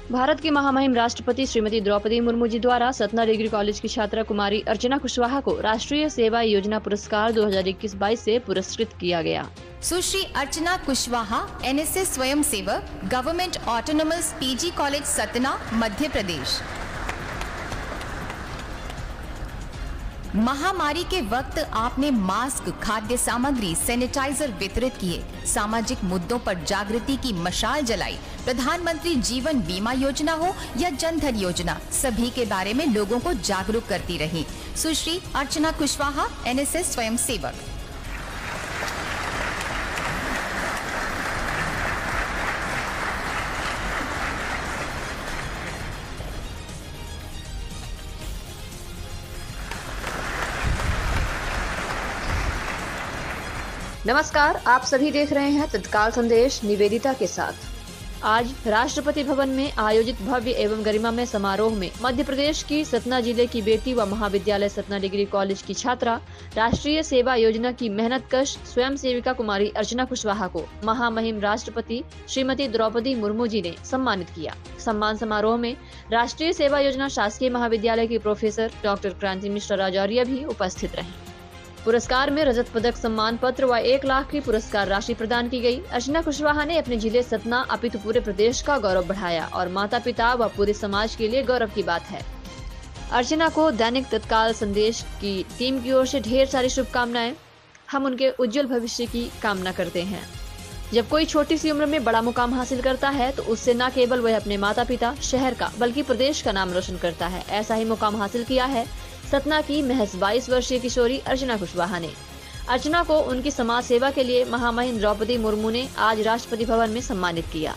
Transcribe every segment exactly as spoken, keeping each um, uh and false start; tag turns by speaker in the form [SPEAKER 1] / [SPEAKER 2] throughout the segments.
[SPEAKER 1] भारत की महामहिम राष्ट्रपति श्रीमती द्रौपदी मुर्मू जी द्वारा सतना डिग्री कॉलेज की छात्रा कुमारी अर्चना कुशवाहा को राष्ट्रीय सेवा योजना पुरस्कार दो हज़ार इक्कीस बाईस से पुरस्कृत किया गया।
[SPEAKER 2] सुश्री Archana Kushwaha N S S स्वयं सेवक, government autonomous P G college Satna, Madhya Pradesh. महामारी के वक्त आपने मास्क, खाद्य सामग्री, सैनिटाइजर वितरित किए, सामाजिक मुद्दों पर जागृति की मशाल जलाई। प्रधानमंत्री जीवन बीमा योजना हो या जन धन योजना, सभी के बारे में लोगों को जागरूक करती रही। सुश्री Archana Kushwaha N S S स्वयं सेवक।
[SPEAKER 1] नमस्कार, आप सभी देख रहे हैं तत्काल संदेश निवेदिता के साथ। आज राष्ट्रपति भवन में आयोजित भव्य एवं गरिमामय समारोह में मध्य प्रदेश की सतना जिले की बेटी व महाविद्यालय सतना डिग्री कॉलेज की छात्रा, राष्ट्रीय सेवा योजना की मेहनतकश स्वयं सेविका कुमारी अर्चना कुशवाहा को महामहिम राष्ट्रपति श्रीमती द्रौपदी मुर्मू जी ने सम्मानित किया। सम्मान समारोह में राष्ट्रीय सेवा योजना शासकीय महाविद्यालय की प्रोफेसर डॉक्टर क्रांति मिश्रा राजौरिया भी उपस्थित रही। पुरस्कार में रजत पदक, सम्मान पत्र व एक लाख की पुरस्कार राशि प्रदान की गई। अर्चना कुशवाहा ने अपने जिले सतना अपितु पूरे प्रदेश का गौरव बढ़ाया और माता पिता व पूरे समाज के लिए गौरव की बात है। अर्चना को दैनिक तत्काल संदेश की टीम की ओर से ढेर सारी शुभकामनाएं। हम उनके उज्जवल भविष्य की कामना करते हैं। जब कोई छोटी सी उम्र में बड़ा मुकाम हासिल करता है तो उससे न केवल वह अपने माता पिता, शहर का, बल्कि प्रदेश का नाम रोशन करता है। ऐसा ही मुकाम हासिल किया है सतना की महज बाईस वर्षीय किशोरी अर्चना कुशवाहा ने। अर्चना को उनकी समाज सेवा के लिए महामहिम द्रौपदी मुर्मू ने आज राष्ट्रपति भवन में सम्मानित किया।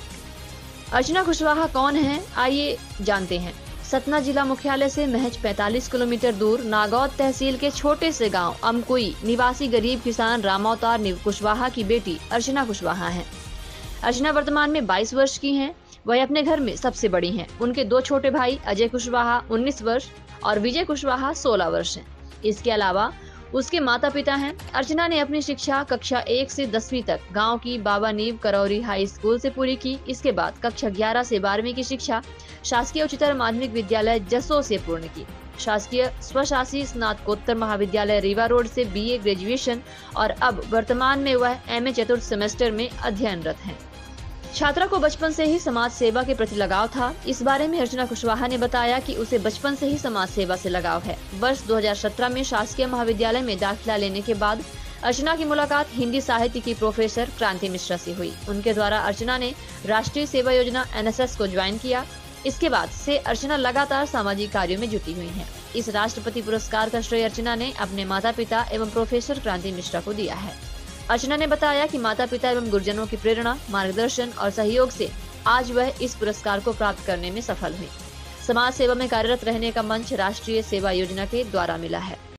[SPEAKER 1] अर्चना कुशवाहा कौन हैं, आइए जानते हैं। सतना जिला मुख्यालय से महज पैंतालीस किलोमीटर दूर नागौद तहसील के छोटे से गांव अमकुई निवासी गरीब किसान रामावतार कुशवाहा की बेटी अर्चना कुशवाहा हैं। अर्चना वर्तमान में बाईस वर्ष की हैं। वह अपने घर में सबसे बड़ी हैं। उनके दो छोटे भाई अजय कुशवाहा उन्नीस वर्ष और विजय कुशवाहा सोलह वर्ष हैं। इसके अलावा उसके माता पिता हैं। अर्चना ने अपनी शिक्षा कक्षा एक से दसवीं तक गांव की बाबा नीव करौरी हाई स्कूल से पूरी की। इसके बाद कक्षा ग्यारह से बारहवीं की शिक्षा शासकीय उच्चतर माध्यमिक विद्यालय जसों से पूर्ण की। शासकीय स्वशासी स्नातकोत्तर महाविद्यालय रीवा रोड से बी ए ग्रेजुएशन और अब वर्तमान में वह एम ए चतुर्थ सेमेस्टर में अध्ययनरत हैं। छात्रा को बचपन से ही समाज सेवा के प्रति लगाव था। इस बारे में अर्चना कुशवाहा ने बताया कि उसे बचपन से ही समाज सेवा से लगाव है। वर्ष दो हज़ार सत्रह में शासकीय महाविद्यालय में दाखिला लेने के बाद अर्चना की मुलाकात हिंदी साहित्य की प्रोफेसर क्रांति मिश्रा से हुई। उनके द्वारा अर्चना ने राष्ट्रीय सेवा योजना एन एस एस को ज्वाइन किया। इसके बाद से अर्चना लगातार सामाजिक कार्यों में जुटी हुई है। इस राष्ट्रपति पुरस्कार का श्रेय अर्चना ने अपने माता पिता एवं प्रोफेसर क्रांति मिश्रा को दिया है। अर्चना ने बताया कि माता पिता एवं गुरुजनों की प्रेरणा, मार्गदर्शन और सहयोग से आज वह इस पुरस्कार को प्राप्त करने में सफल हुई। समाज सेवा में कार्यरत रहने का मंच राष्ट्रीय सेवा योजना के द्वारा मिला है।